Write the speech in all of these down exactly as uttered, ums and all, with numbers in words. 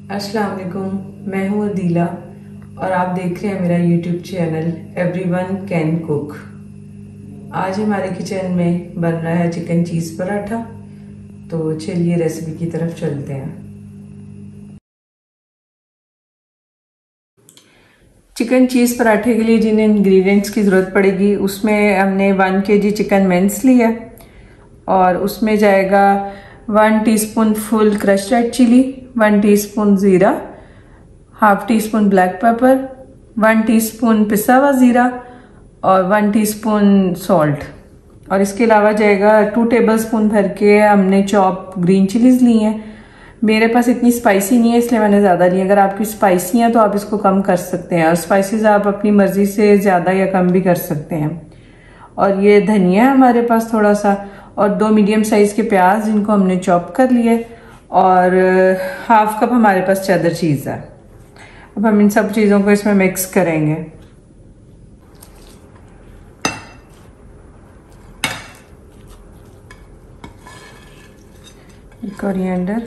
अस्सलाम वालेकुम, मैं हूँ अदीला और आप देख रहे हैं मेरा YouTube channel everyone can cook. आज हमारे किचन में बन रहा है चिकन चीज़ पराठा, तो चलिए रेसिपी की तरफ चलते हैं। चिकन चीज़ पराठे के लिए जिन इंग्रेडिएंट्स की ज़रूरत पड़ेगी उसमें हमने वन के जी चिकन मिन्स लिया और उसमें जाएगा one teaspoon full crushed red chilli, one teaspoon ज़ीरा, half teaspoon black pepper, one teaspoon पिसा हुआ ज़ीरा और वन टीस्पून सॉल्ट। और इसके अलावा जाएगा टू टेबलस्पून भर के हमने चॉप ग्रीन चिलीज ली हैं। मेरे पास इतनी स्पाइसी नहीं है इसलिए मैंने ज़्यादा ली। अगर आपकी स्पाइसी है तो आप इसको कम कर सकते हैं और स्पाइसेस आप अपनी मर्ज़ी से ज़्यादा या कम भी कर सकते हैं। और ये धनिया है हमारे पास थोड़ा सा, और दो मीडियम साइज़ के प्याज जिनको हमने चॉप कर लिए, और हाफ कप हमारे पास चेडर चीज़ है। अब हम इन सब चीज़ों को इसमें मिक्स करेंगे। कोरिएंडर,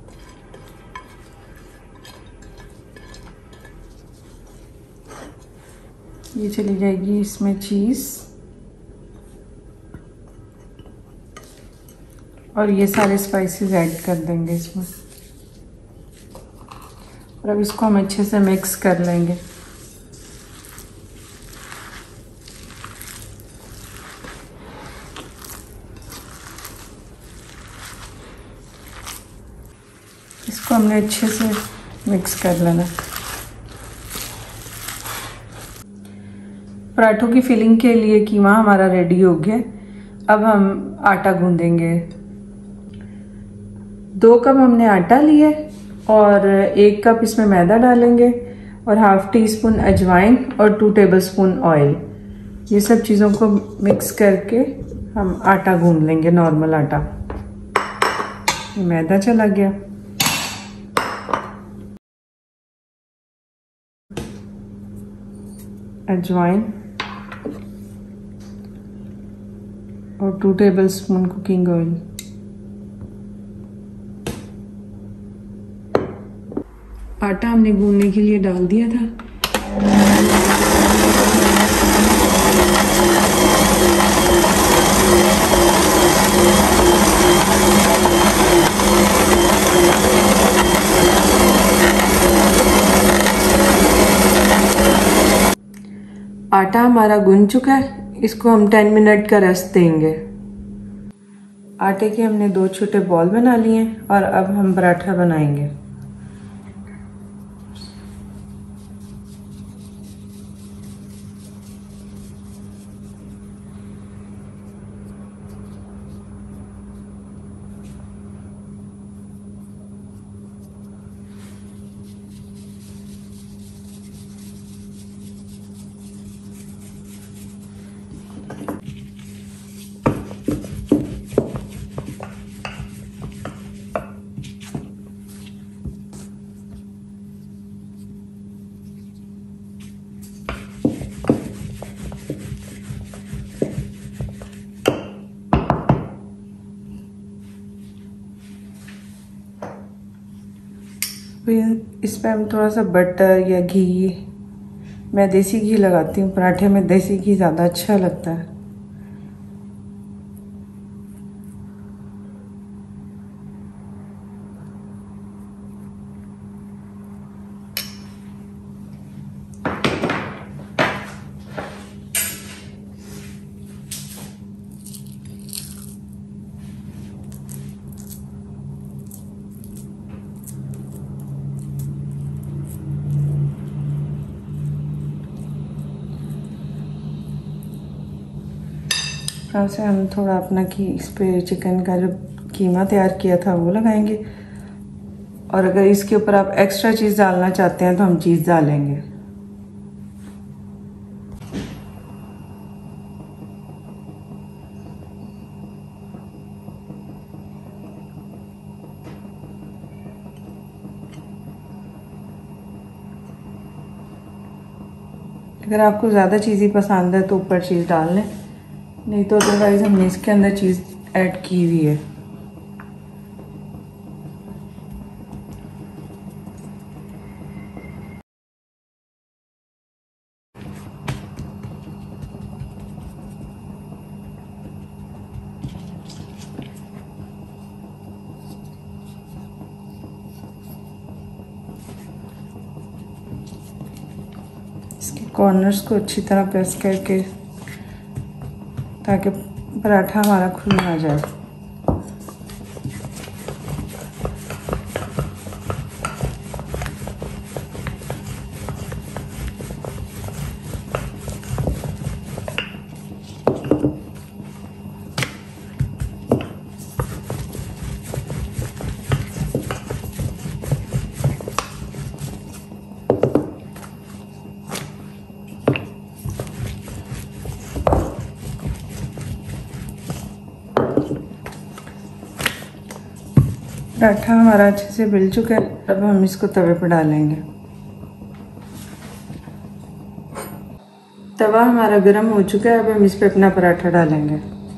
ये चली जाएगी इसमें चीज़, और ये सारे स्पाइसेस ऐड कर देंगे इसमें। और अब इसको हम अच्छे से मिक्स कर लेंगे। इसको हमने अच्छे से मिक्स कर लेना। पराठों की फिलिंग के लिए कीमा हमारा रेडी हो गया। अब हम आटा गूंदेंगे। दो कप हमने आटा लिया और एक कप इसमें मैदा डालेंगे और हाफ टी स्पून अजवाइन और टू टेबलस्पून ऑयल। ये सब चीज़ों को मिक्स करके हम आटा गूंद लेंगे, नॉर्मल आटा। ये मैदा चला गया। अजवाइन और टू टेबलस्पून कुकिंग ऑयल। आटा हमने गूंदने के लिए डाल दिया था। आटा हमारा गूंद चुका है, इसको हम टेन मिनट का रेस्ट देंगे। आटे के हमने दो छोटे बॉल बना लिए हैं और अब हम पराठा बनाएंगे। फिर इस पर हम थोड़ा सा बटर या घी, मैं देसी घी लगाती हूँ, पराठे में देसी घी ज़्यादा अच्छा लगता है। अब से हम थोड़ा अपना घी इस पे चिकन का जो कीमा तैयार किया था वो लगाएंगे, और अगर इसके ऊपर आप एक्स्ट्रा चीज़ डालना चाहते हैं तो हम चीज़ डालेंगे। अगर आपको ज़्यादा चीज़ ही पसंद है तो ऊपर चीज़ डाल लें, नहीं तो अदरवाइज़ हमने इसके अंदर चीज़ ऐड की हुई है। इसके कॉर्नर्स को अच्छी तरह प्रेस करके, ताकि पराठा हमारा खुल ना जाए। पराठा हमारा अच्छे से मिल चुका है। अब हम इसको तवे पर डालेंगे। तवा हमारा गर्म हो चुका है। अब हम इस पे अपना पराठा डालेंगे।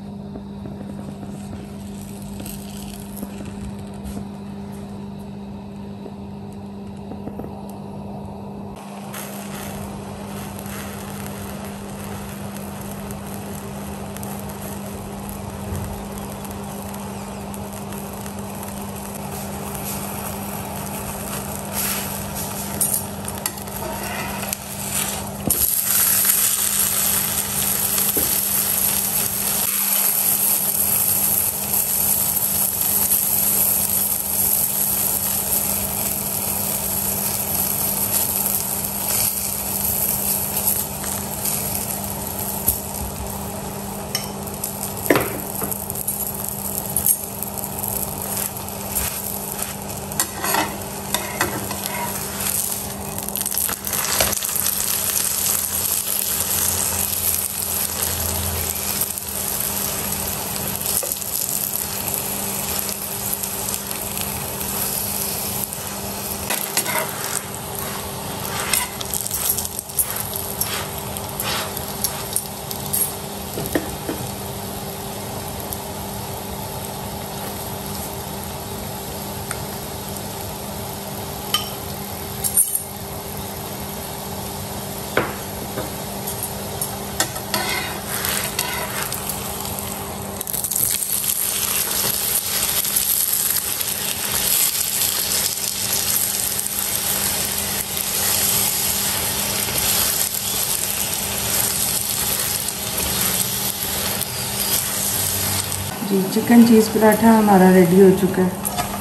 जी, चिकन चीज़ पराठा हमारा रेडी हो चुका है।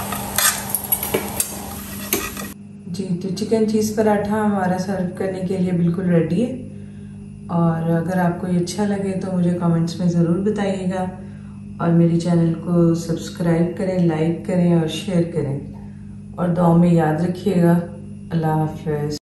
जी, तो चिकन चीज़ पराठा हमारा सर्व करने के लिए बिल्कुल रेडी है। और अगर आपको ये अच्छा लगे तो मुझे कमेंट्स में ज़रूर बताइएगा, और मेरे चैनल को सब्सक्राइब करें, लाइक करें और शेयर करें, और दुआ में याद रखिएगा। अल्लाह हाफ़िज़।